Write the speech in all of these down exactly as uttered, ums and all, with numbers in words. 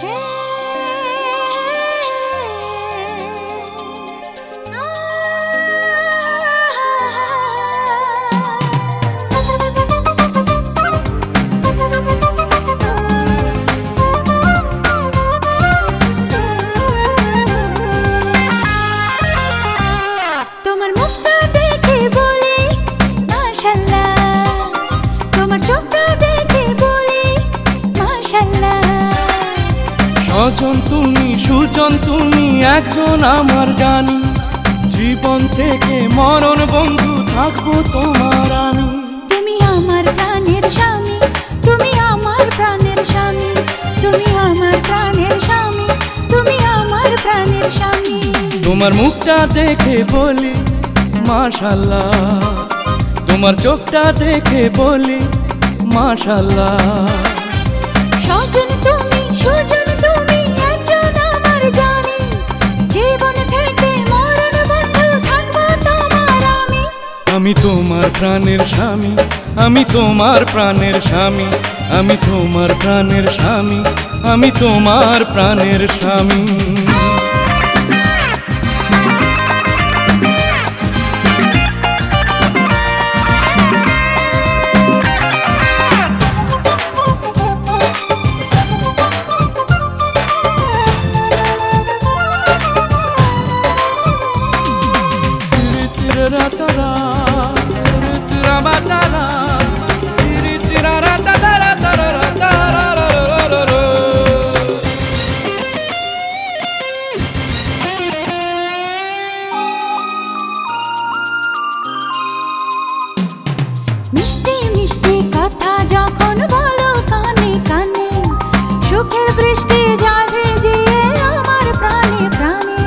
স্বজন তুমি সুজন তুমি একজন আমার জানি, জীবন থেকে মরণ বন্ধু থাকবো তোমার আমি। তুমি আমার প্রাণের স্বামী, তুমি আমার প্রাণের স্বামী, তুমি আমার প্রাণের স্বামী, তুমি আমার প্রাণের স্বামী। তোমার মুখটা দেখে বলি মাশাআল্লাহ, তোমার চোখটা দেখে বলি মাশাআল্লাহ। স্বজন তুমি সুজন তুমি একজন আমার জানি, জীবন থেকে মরণ বন্ধু থাকবো তোমার আমি। আমি তোমার প্রাণের স্বামী, আমি তোমার প্রাণের স্বামী, আমি তোমার প্রাণের স্বামী, আমি তোমার প্রাণের স্বামী। মিষ্টি মিষ্টি কথা যখন বলো কানে কানে, সুখের বৃষ্টি যায় ভিজিয়ে আমার প্রাণে প্রাণে।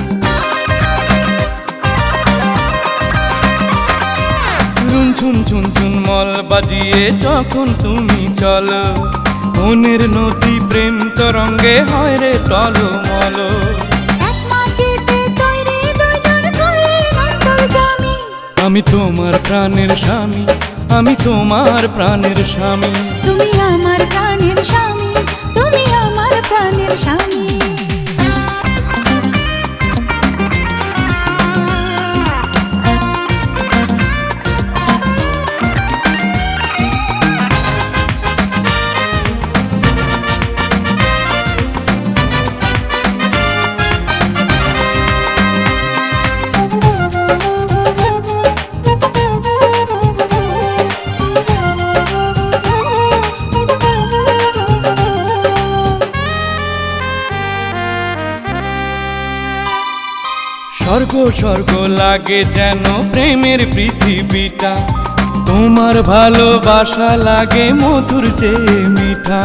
ঝুন ঝুন ঝুন মল বাজিয়ে যখন তুমি চলো, মনের নদী প্রেম তরঙ্গে হয় রে টলমল। আমি তোমার প্রাণের স্বামী, আমি তোমার প্রাণের স্বামী, তুমি আমার প্রাণের স্বামী, তুমি আমার প্রাণের স্বামী। স্বর্গ স্বর্গ লাগে যেন প্রেমের পৃথিবীটা, তোমার ভালোবাসা লাগে মধুর চেয়ে মিঠা।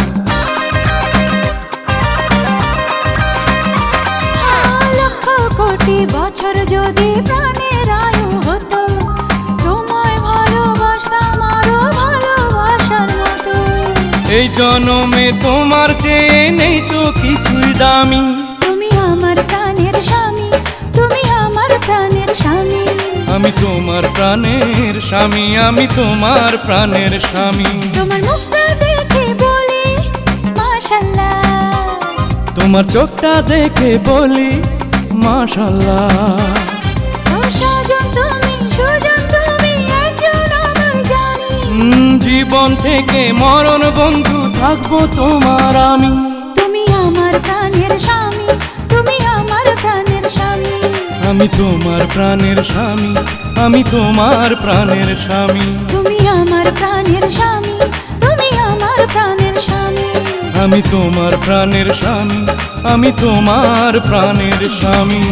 লক্ষ কোটি বছর যদি প্রাণের আয়ু হতো, তোমায় ভালোবাসতাম আরো ভালোবাসার মতো। এই জনমে তোমার চেয়ে নেই তো কিছুই দামি। তুমি আমার প্রাণের স্বামী, তুমি আমার প্রাণের স্বামী, আমি তোমার প্রাণের স্বামী, আমি তোমার প্রাণের স্বামী। তোমার মুখটা দেখে বলি মাশাআল্লাহ, তোমার চোখটা দেখে বলি মাশাআল্লাহ। স্বজন তুমি সুজন তুমি একজন আমার জানি, জীবন থেকে মরণ বন্ধু থাকবো তোমার আমি। তুমি আমার প্রাণের স্বামী, তুমি আমার প্রাণের স্বামী, আমি তোমার প্রাণের স্বামী, আমি তোমার প্রাণের স্বামী, তুমি আমার প্রাণের স্বামী, তুমি আমার প্রাণের স্বামী, আমি তোমার প্রাণের স্বামী, আমি তোমার প্রাণের স্বামী।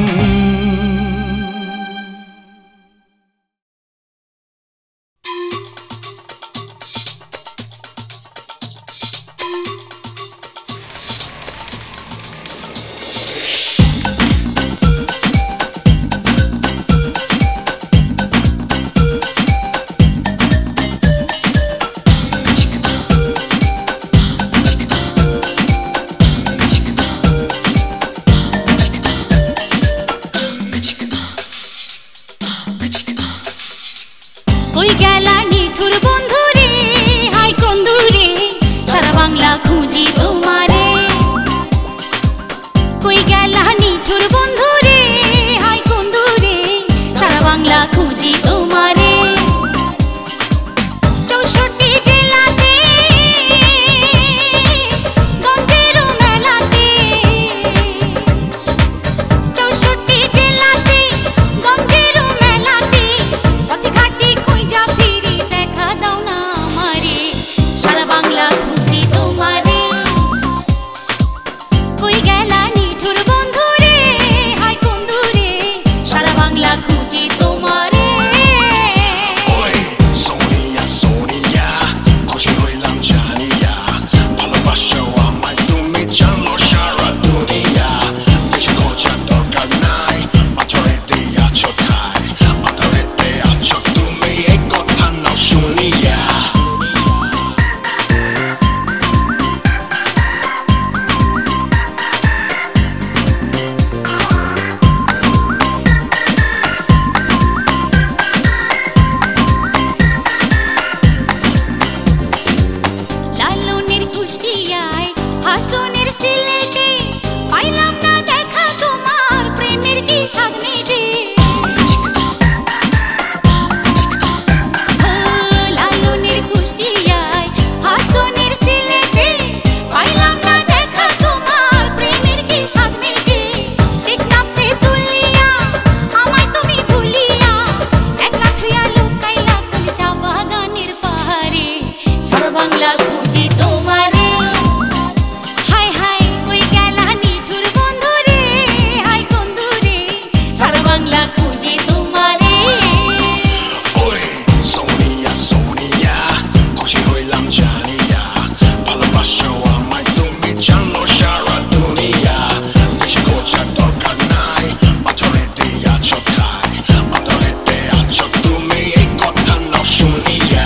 বাংলা খুঁজি তোমারে হাই হাই ওই গেলা নিঠুর বন্ধু রে হাই বন্ধু রে সারা বাংলা খুঁজি তোমারে ওই সোনিয়া সোনিয়া খুশি হইলাম জানিয়া ভালোবাসা আমায় তুমি জানো সারা দুনিয়া বেশি খোঁজার দরকার নাই পাথরে দিয়াছ ঠাই পাথরেতে আছো তুমি এই কথা নাও শুনিয়া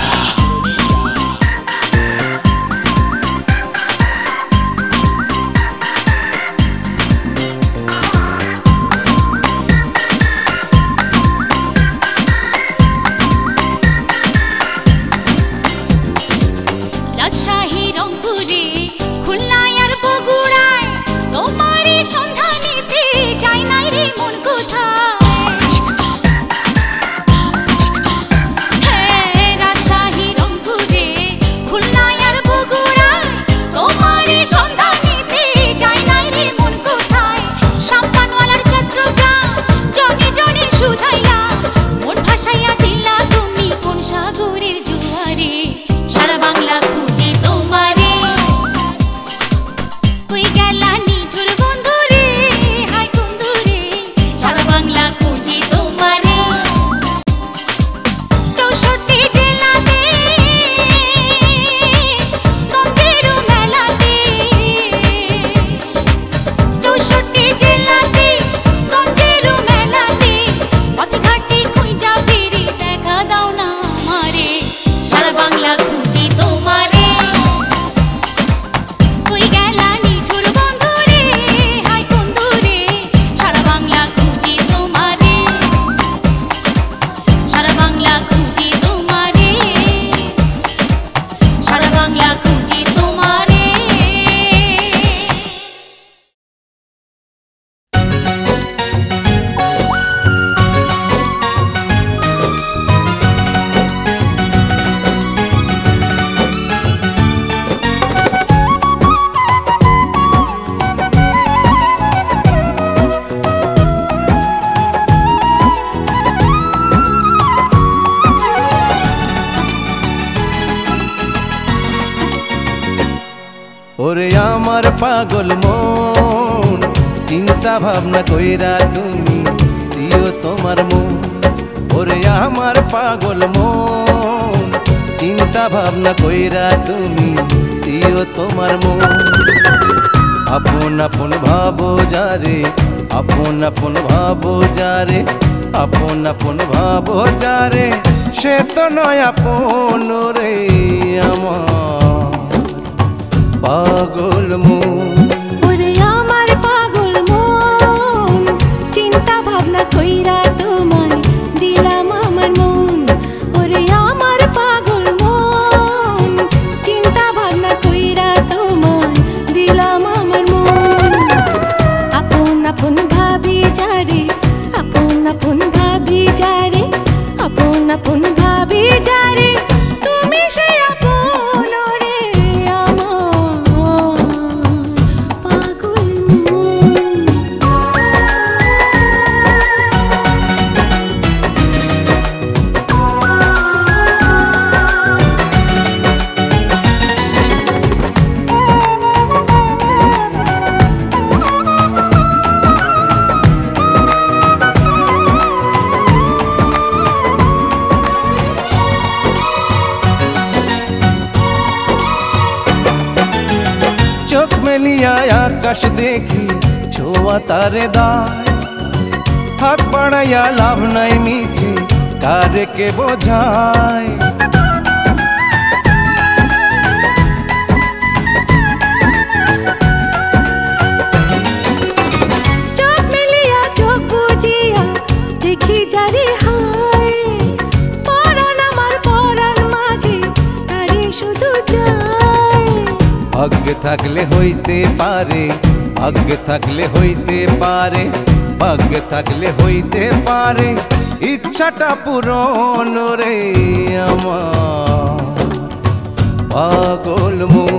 রাজশাহী রংপুরে খুলনায় আর বগুড়ায় তোমারই সন্ধানেতে যাই নাই রে মন কোথায় হ্যাঁ রাজশাহী রংপুরে খুলনায় আর বগুড়ায় তোমারই সন্ধানেতে যাই নাই রে মন কোথায় সাম্পানওয়ালার চট্টগ্রাম জনে জনে শুধাইয়া মন ভাসাইয়া দিলা তুমি কোন সাগরের জোয়ারে সারা বাংলা খুঁজি তোমারে ওই গেলা নিঠুর বন্ধু রে হাই বন্ধু রে সারা বাংলা খুঁজি তোমারে চৌষট্টি জেলাতে গঞ্জের মেলাতে চৌষট্টি জেলাতে গঞ্জের মেলাতে পথঘাটে খুঁজা ফিরি দেখা দাও না আমারে সারা বাংলা খুঁজি তোমারে ওই গেলা নিঠুর বন্ধু রে হাই বন্ধু রে সারা বাংলা খুঁজি তোমারে সারা বাংলা খুঁজি তোমারে সারা বাংলা খুঁজি তোমারে ওরে আমার পাগল মন চিন্তা ভাবনা কইরা তুমি দিও তোমার মন ওরে আমার পাগল মন চিন্তা ভাবনা কইরা তুমি দিও তোমার মন আপন আপন ভাবো যারে আপন আপন ভাবো যারে আপন আপন ভাবো যারে সে তো নয় আপন রে আমার পাগল মন ওরে আমার পাগল মন চিন্তা ভাবনা কইরা তোমায় দিলাম আমার মন ওরে আমার পাগল মন চিন্তা ভাবনা কইরা তোমায় দিলাম আমার মন আপন আপন ভাবি যারে আপন আপন ভাবি যারে আপন আপন ভাবি যারে তুমি সে আপন রে আমার পাগল মন চোখ মেলিয়া আকাশ দেখি ছোঁয়া তারে দায় হাত বাড়াইয়া লাভ নাই মিছে কারে কে বোঝায় চোখ মেলিয়া চোখ বুজিয়া দেখি যারে হায় পরাণ আমার পরাণ মাঝে তারে শুধু যায় ভাগ্যে থাকলে হইতে পারে ভাগ্যে থাকলে হইতে পারে ভাগ্যে থাকলে হইতে পারে ইচ্ছাটা পূরণ রে আমার পাগল মন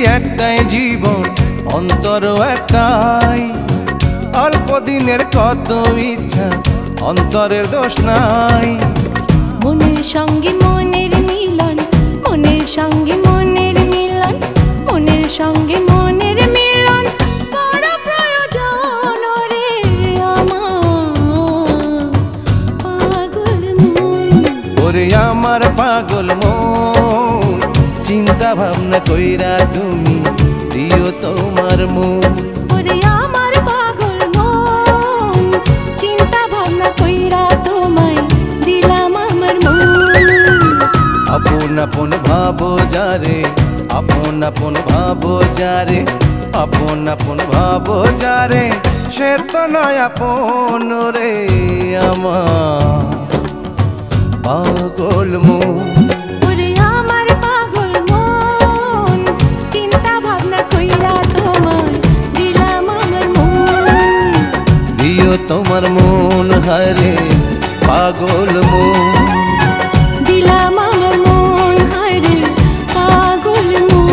একটাই জীবন অন্তর একটাই অল্প দিনের কত ইচ্ছা অন্তরের দোষ নাই মনের সঙ্গে মনের মিলন মনের সঙ্গে মনের মিলন মনের সঙ্গে মনের মিলন বড় প্রয়োজন রে আমার পাগল মন ওরে আমার পাগল মন চিন্তা ভাবনা কইরা তুমি দিও তোমার মন ওরে আমার পাগল মন চিন্তা ভাবনা কইরা তোমায় দিলাম আমার মন আপন আপন ভাবো যারে আপন আপন ভাবো যারে আপন আপন ভাবো যারে সে তো নয় আপন রে আমার পাগল মন ওরে আমার পাগল মন চিন্তা ভাবনা কইরা তোমায় দিলাম আমার মন দিও তোমার মন হারে পাগল মন দিলাম আমার মন হায় রে পাগল মন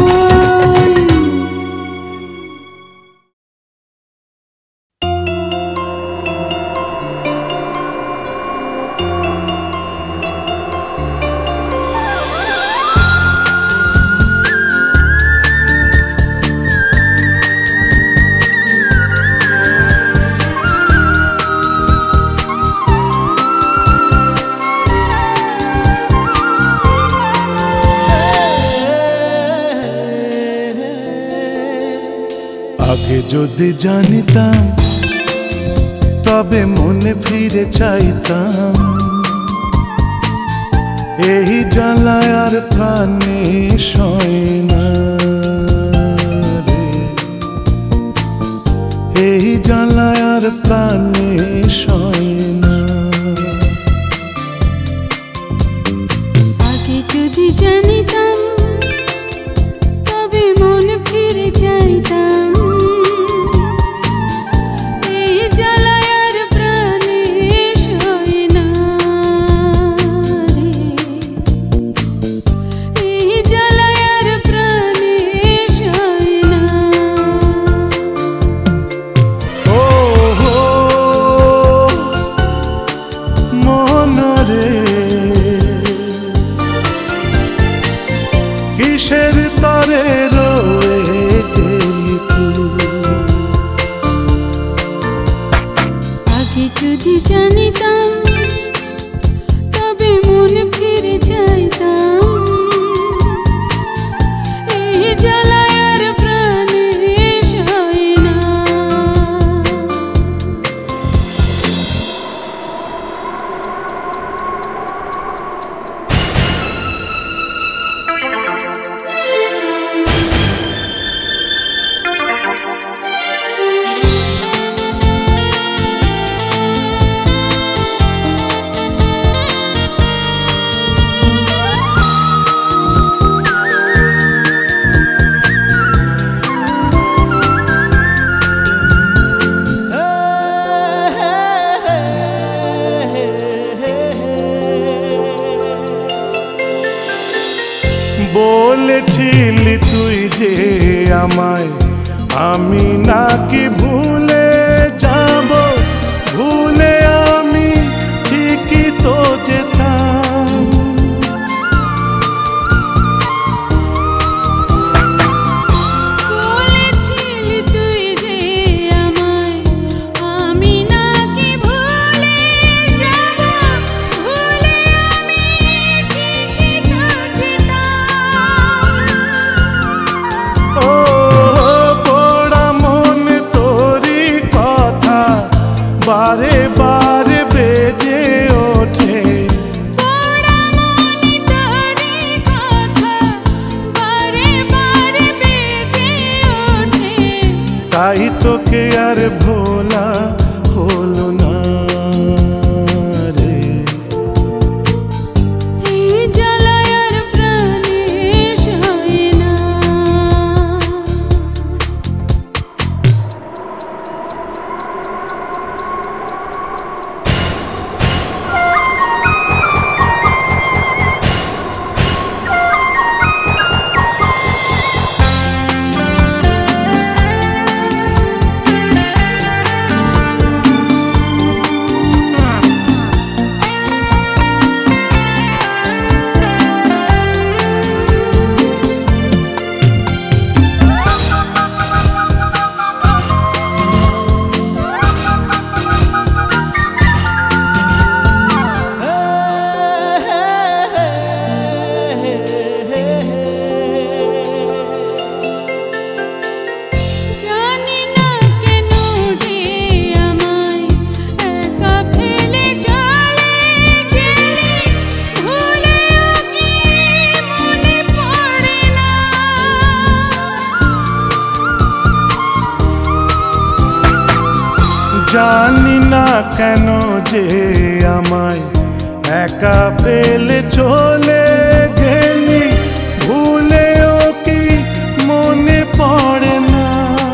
আগে যদি জানিতাম তবে মনে ফিরে চাইতাম এই জ্বালায় আর প্রাণে সয় না রে এই জ্বালায় আর প্রাণে সয় না আগে যদি জানিতাম তবে মন ফিরে যাইতাম এই জ্বালায় আর প্রাণে সয় না রে এই জ্বালায় আর প্রাণে সয় না ও হো মন রে কিসের তরে রয়ে গেলি তুই আগে যদি জানিতাম তবে মন ফিরে যাইতাম এই জ্বালায় আর প্রাণে সয় না বলেছিলি তুই যে আমায় আমি নাকি ভুলে যাব ভুলে আমি ঠিকই তো যেতাম বলেছিলি তুই যে আমায় আমি নাকি ভুলে যাব ভুলে আমি ঠিকই তো যেতাম ও পোড়া মন তোরি কথা বারে বারে বেজে ওঠে পোড়া মনে তোরি কথা বারে বারে বেজে ওঠে তাই তোকে আর ভোলা হলো না রে এই জ্বালায় আর প্রাণে সয় না জানি না কেন যে আমায় একা ফেলে চলে গেলি, ভুলেও কি মনে পড়ে না?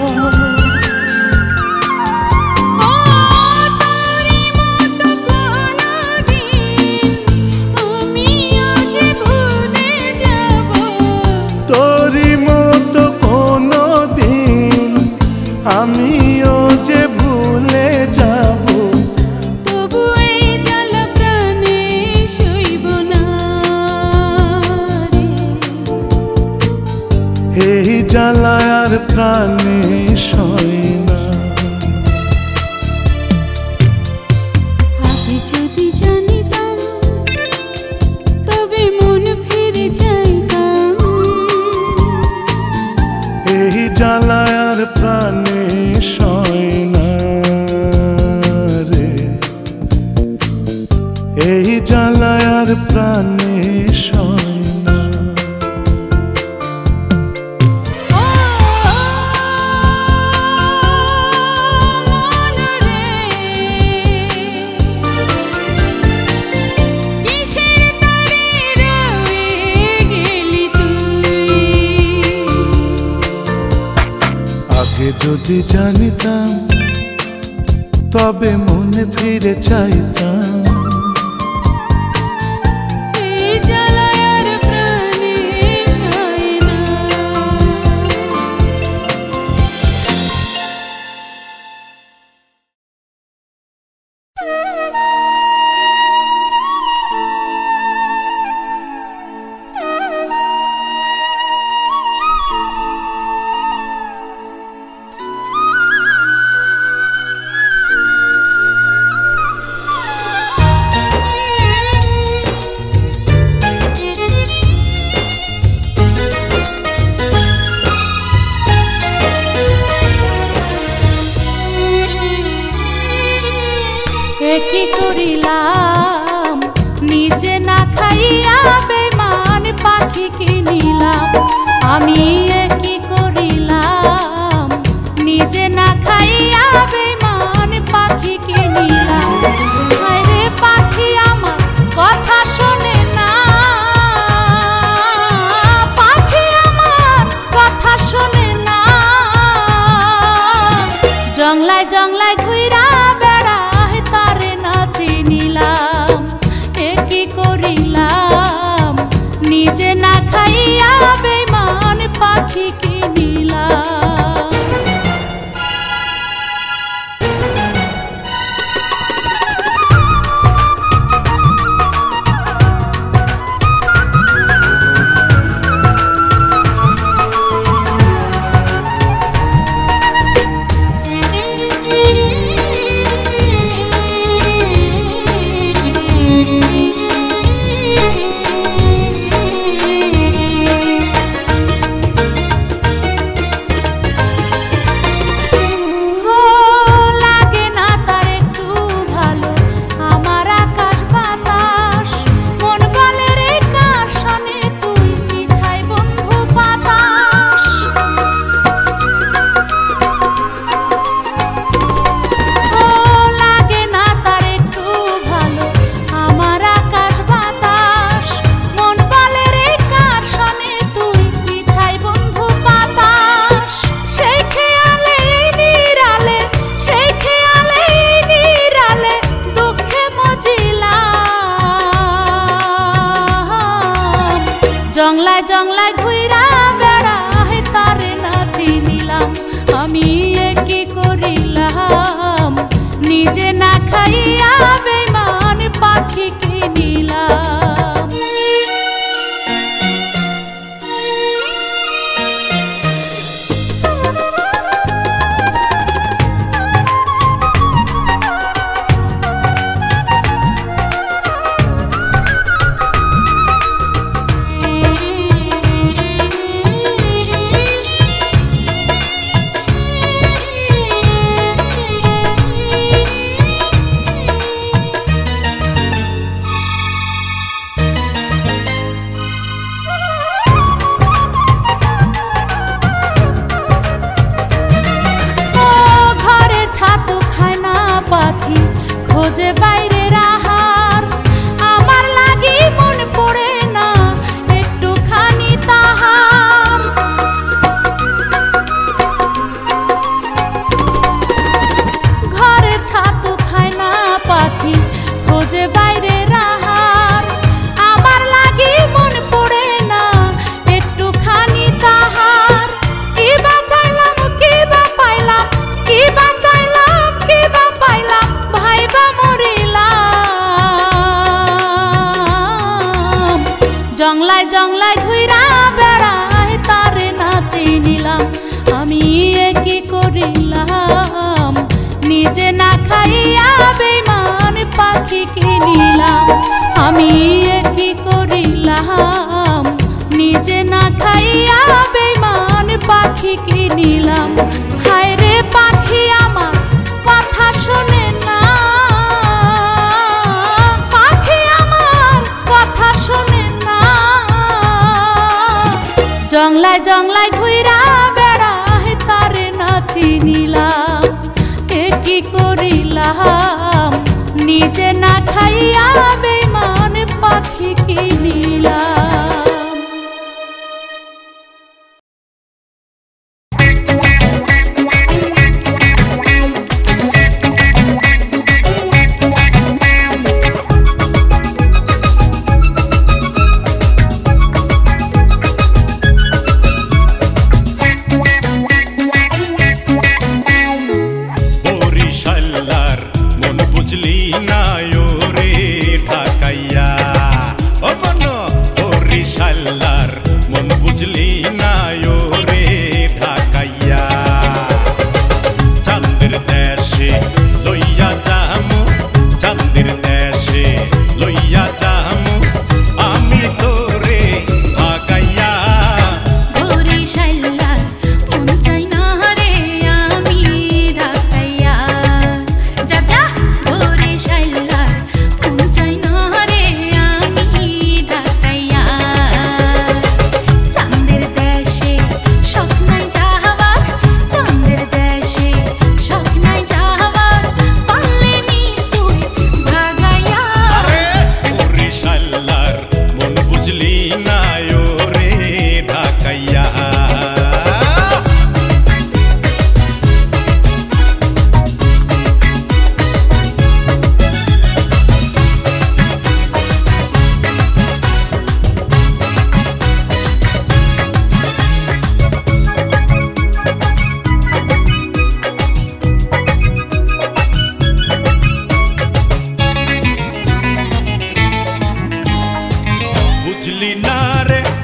তোরি মতো কোনো দিন আমিও যে ভুলে যাব। তবু এই জ্বালা প্রাণে সইব না রে, এই জ্বালা আর প্রাণে সয় না। আগে যদি জানিতাম তবে মন ফিরে চাইতাম। এই জ্বালা আর প্রাণে সয় না রে, এই জ্বালা আর প্রাণে সয় না। ও মন রে, কিসের তরে রয়ে গেলি তুই? আগে যদি জানিতাম তবে মনে ফিরে চাইতাম। এই জ্বালা আর প্রাণে সয় না। কি করিলাম নিজে না খাইয়া বেমান পাখি কিনিলাম। আমি কি করিলাম নিজে না খাইয়া বেমান পাখি কিনিলাম। আরে পাখি আমার কথা শোনে না, পাখি আমার কথা শোনে না। জংলায় জংলায় ঘুইরা বেড়ায় তারে না চিনিলাম। এ কি করিলাম নিজে না খাইয়া বেমান পাখি কিনিলাম। জংলায় জংলায় ঘুইরা বেড়ায় তারে না চিনিলাম। আমি কি করিলাম নিজে না খাইয়া বেমান পাখি কিনিলাম। জংলায় ঘুরা বেড়ায় তারে না চিনিলাম আমি কি করিলাম নিজে না খাইয়া বেঈমান পাখি কিনিলাম আমি কি করিলাম নিজে না খাইয়া বেঈমান পাখি কিনিলাম হায় রে পাখি আমার কথা শোনে না পাখি আমার কথা শোনে না জংলায় জংলায় ঘুরা বেড়ায় তারে না চিনিলাম এ কি করিলাম নিজে না খাইয়া বেঈমান পাখি কিনিলাম বুঝলি না রে